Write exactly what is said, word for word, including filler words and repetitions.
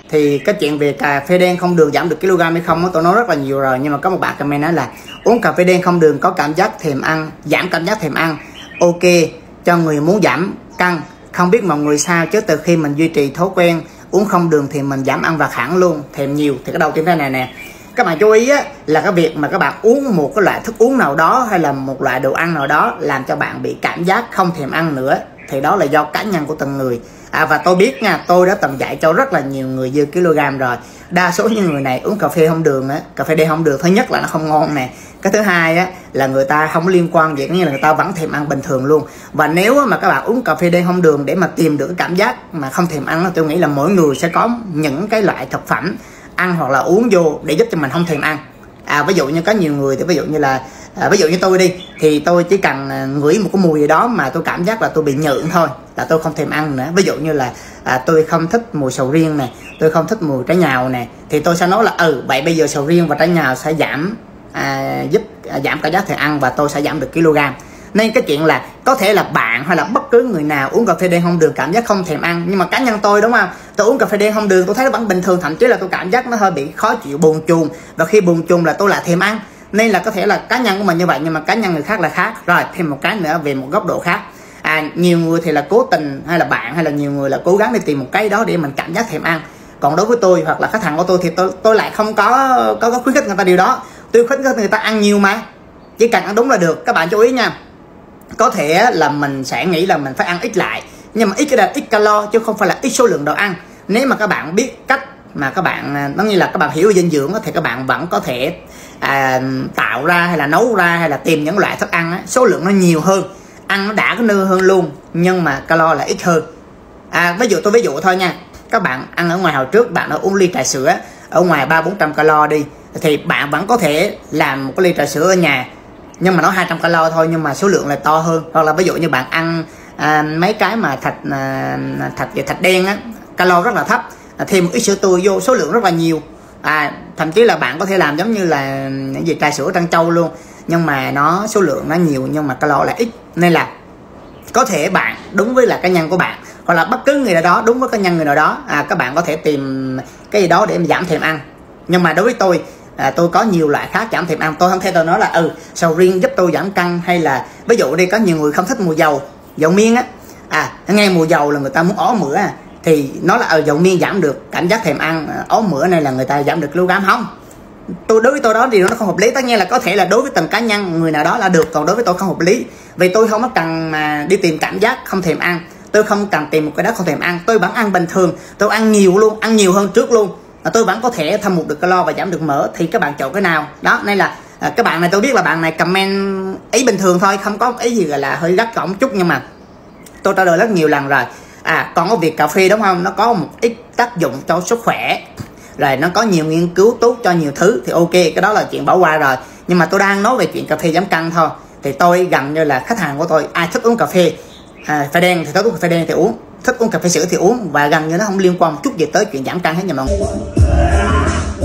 thì cái chuyện về cà phê đen không đường giảm được kg hay không tôi nói rất là nhiều rồi, nhưng mà có một bạn comment nói là uống cà phê đen không đường có cảm giác thèm ăn, giảm cảm giác thèm ăn, ok cho người muốn giảm cân. Không biết mọi người sao chứ từ khi mình duy trì thói quen uống không đường thì mình giảm ăn vặt hẳn luôn, thèm nhiều. Thì cái đầu tiên thế này nè, các bạn chú ý á, là cái việc mà các bạn uống một cái loại thức uống nào đó hay là một loại đồ ăn nào đó làm cho bạn bị cảm giác không thèm ăn nữa thì đó là do cá nhân của từng người. À, và tôi biết nha, tôi đã từng dạy cho rất là nhiều người dư kg rồi. Đa số những người này uống cà phê không đường á, cà phê đen không đường, thứ nhất là nó không ngon nè, cái thứ hai á là người ta không liên quan gì, như là người ta vẫn thèm ăn bình thường luôn. Và nếu mà các bạn uống cà phê đen không đường để mà tìm được cái cảm giác mà không thèm ăn, tôi nghĩ là mỗi người sẽ có những cái loại thực phẩm ăn hoặc là uống vô để giúp cho mình không thèm ăn. À, ví dụ như có nhiều người thì ví dụ như là à, ví dụ như tôi đi thì tôi chỉ cần à, ngửi một cái mùi gì đó mà tôi cảm giác là tôi bị nhợn thôi là tôi không thèm ăn nữa. Ví dụ như là à, tôi không thích mùi sầu riêng này, tôi không thích mùi trái nhào này, thì tôi sẽ nói là ừ vậy bây giờ sầu riêng và trái nhào sẽ giảm à, giúp à, giảm cảm giác thèm ăn và tôi sẽ giảm được kg. Nên cái chuyện là có thể là bạn hay là bất cứ người nào uống cà phê đen không đường cảm giác không thèm ăn, nhưng mà cá nhân tôi đúng không, tôi uống cà phê đen không đường tôi thấy nó vẫn bình thường, thậm chí là tôi cảm giác nó hơi bị khó chịu, buồn chồn, và khi buồn chồn là tôi lại thèm ăn. Nên là có thể là cá nhân của mình như vậy nhưng mà cá nhân người khác là khác. Rồi thêm một cái nữa về một góc độ khác, à, nhiều người thì là cố tình hay là bạn hay là nhiều người là cố gắng đi tìm một cái đó để mình cảm giác thèm ăn. Còn đối với tôi hoặc là khách hàng của tôi thì tôi tôi lại không có có, có khuyến khích người ta điều đó. Tôi khuyến khích người ta ăn nhiều mà, chỉ cần ăn đúng là được. Các bạn chú ý nha, có thể là mình sẽ nghĩ là mình phải ăn ít lại, nhưng mà ít cái là ít calo chứ không phải là ít số lượng đồ ăn. Nếu mà các bạn biết cách mà các bạn nó như là các bạn hiểu dinh dưỡng thì các bạn vẫn có thể à, tạo ra hay là nấu ra hay là tìm những loại thức ăn á, số lượng nó nhiều hơn, ăn nó đã cái nư hơn luôn, nhưng mà calo là ít hơn. À, ví dụ tôi ví dụ thôi nha, các bạn ăn ở ngoài hồi trước bạn đã uống ly trà sữa ở ngoài ba bốn trăm calo đi, thì bạn vẫn có thể làm một cái ly trà sữa ở nhà nhưng mà nó hai trăm calo thôi, nhưng mà số lượng là to hơn. Hoặc là ví dụ như bạn ăn à, mấy cái mà thịt à, thịt về thịt đen á, calo rất là thấp, à, thêm một ít sữa tươi vô số lượng rất là nhiều. À, thậm chí là bạn có thể làm giống như là những gì trà sữa trân châu luôn, nhưng mà nó số lượng nó nhiều nhưng mà calo là ít. Nên là có thể bạn đúng với là cá nhân của bạn hoặc là bất cứ người nào đó đúng với cá nhân người nào đó, à, các bạn có thể tìm cái gì đó để giảm thèm ăn. Nhưng mà đối với tôi à, tôi có nhiều loại khác giảm thèm ăn, tôi không thể tôi nói là ừ sầu riêng giúp tôi giảm cân, hay là ví dụ đi có nhiều người không thích mùi dầu dầu miên á, à nghe mùi dầu là người ta muốn ó mửa à, thì nó là ở dầu miên giảm được cảm giác thèm ăn, ó mửa này là người ta giảm được kg. Không, tôi đối với tôi đó thì nó không hợp lý. Tất nhiên là có thể là đối với từng cá nhân người nào đó là được, còn đối với tôi không hợp lý, vì tôi không có cần mà đi tìm cảm giác không thèm ăn, tôi không cần tìm một cái đó không thèm ăn, tôi vẫn ăn bình thường, tôi ăn nhiều luôn, ăn nhiều hơn trước luôn, tôi vẫn có thể thâm hụt được calo và giảm được mỡ. Thì các bạn chọn cái nào đó. Nên là à, các bạn này tôi biết là bạn này comment ý bình thường thôi, không có ý gì gọi là hơi gắt gỏng chút, nhưng mà tôi trả lời rất nhiều lần rồi. À, còn có việc cà phê đúng không, nó có một ít tác dụng cho sức khỏe rồi, nó có nhiều nghiên cứu tốt cho nhiều thứ thì ok, cái đó là chuyện bỏ qua rồi. Nhưng mà tôi đang nói về chuyện cà phê giảm cân thôi. Thì tôi gần như là khách hàng của tôi ai thích uống cà phê à, phê đen thì thích uống cà phê đen thì uống, thích uống cà phê sữa thì uống, và gần như nó không liên quan một chút gì tới chuyện giảm cân hết nha mọi người.